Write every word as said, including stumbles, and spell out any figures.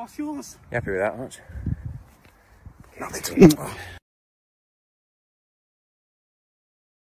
What's yours? You happy with that much? Nothing.